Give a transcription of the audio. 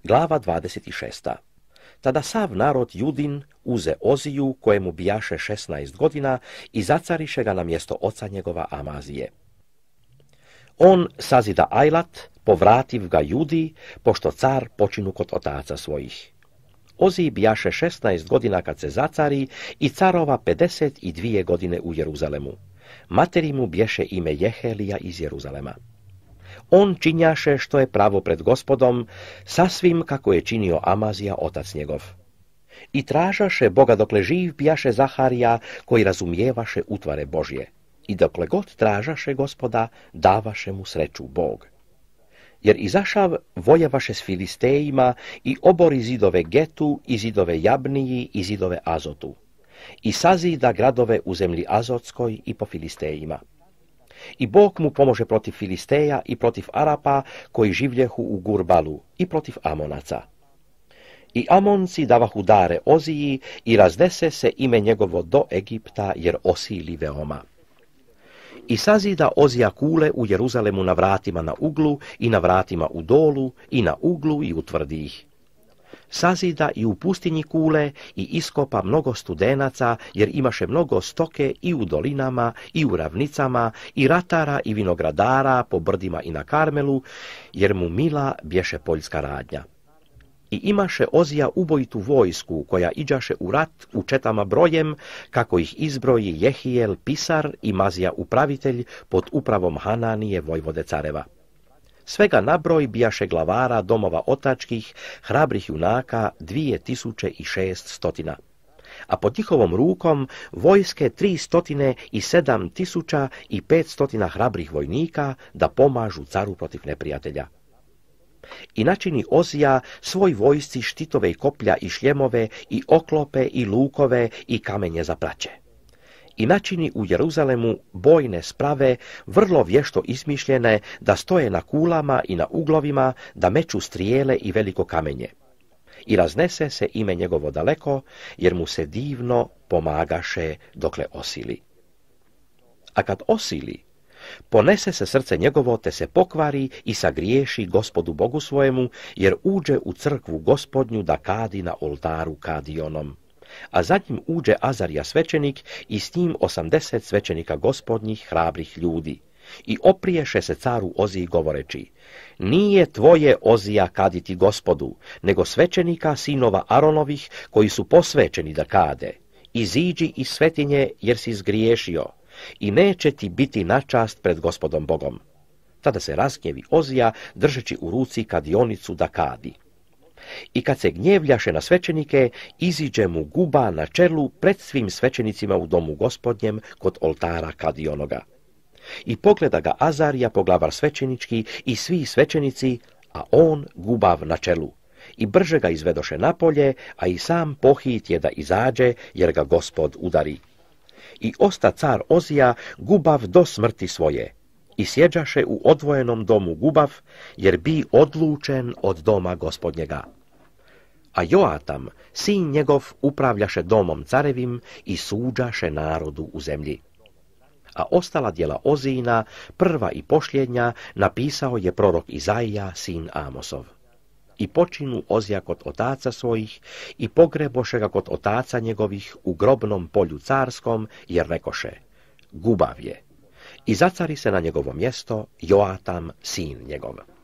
Glava 26. Tada sav narod Judin uze Oziju, kojemu bijaše 16 godina, i zacariše ga na mjesto oca njegova Amazije. On sazida Ajlat, povrativ ga Judi, pošto car počinu kod otaca svojih. Oziji bijaše 16 godina kad se zacari i carova 52 godine u Jeruzalemu. Materi mu bješe ime Jehelija iz Jeruzalema. On činjaše što je pravo pred Gospodom, sasvim kako je činio Amazija otac njegov. I tražaše Boga dokle živ bijaše Zaharija, koji razumijevaše utvare Božje. I dokle god tražaše Gospoda, davaše mu sreću Bog. Jer izašav vojevaše s Filistejima i obori zidove Getu i zidove Jabniji i zidove Azotu. I sazida gradove u zemlji Azotskoj i po Filistejima. I Bog mu pomože protiv Filisteja i protiv Arapa, koji življehu u Gurbalu, i protiv Amonaca. I Amonci davahu dare Oziji i raznese se ime njegovo do Egipta, jer osili veoma. I sazida Ozija kule u Jeruzalemu na vratima na uglu i na vratima u dolu i na uglu i utvrdi ih. Sazida i u pustinji kule i iskopa mnogo studenaca, jer imaše mnogo stoke i u dolinama i u ravnicama i ratara i vinogradara po brdima i na Karmelu, jer mu mila bješe poljska radnja. I imaše Ozija ubojitu vojsku, koja iđaše u rat u četama brojem, kako ih izbroji Jehijel pisar i Mazija upravitelj pod upravom Hananije vojvode careva. Svega nabroj bijaše glavara domova otačkih, hrabrih junaka 2600. A pod njihovom rukom vojske 307.500 hrabrih vojnika da pomažu caru protiv neprijatelja. I načini Ozija svoj vojsci štitove i koplja i šljemove i oklope i lukove i kamenje za praće. I načini u Jeruzalemu bojne sprave, vrlo vješto izmišljene, da stoje na kulama i na uglovima, da meču strijele i veliko kamenje. I raznese se ime njegovo daleko, jer mu se divno pomagaše dokle osili. A kad osili, ponese se srce njegovo, te se pokvari i sagriješi Gospodu Bogu svojemu, jer uđe u crkvu Gospodnju da kadi na oltaru kadionom. A za njim uđe Azarija svećenik i s njim 80 svećenika Gospodnjih hrabrih ljudi. I opriješe se caru Oziji govoreći: nije tvoje, Ozija, kaditi Gospodu, nego svećenika sinova Aronovih, koji su posvećeni da kade. Iziđi iz svetinje, jer si zgriješio, i neće ti biti na čast pred Gospodom Bogom. Tada se razgnjevi Ozija, držeći u ruci kadionicu da kadi. I kad se gnjevljaše na svećenike, iziđe mu guba na čelu pred svim svećenicima u domu Gospodnjem kod oltara kadionoga. I pogleda ga Azarija, poglavar svećenički, i svi svećenici, a on gubav na čelu. I brže ga izvedoše napolje, a i sam pohit je da izađe, jer ga Gospod udari. I osta car Ozija gubav do smrti svoje, i sjeđaše u odvojenom domu gubav, jer bi odlučen od doma Gospodnjega. A Joatam, sin njegov, upravljaše domom carevim i suđaše narodu u zemlji. A ostala djela Ozijina, prva i posljednja, napisao je prorok Izaija, sin Amosov. I počinu Ozija kod otaca svojih, i pogreboše ga kod otaca njegovih u grobnom polju carskom, jer rekoše: gubav je. I zacari se na njegovo mjesto Joatam, sin njegov.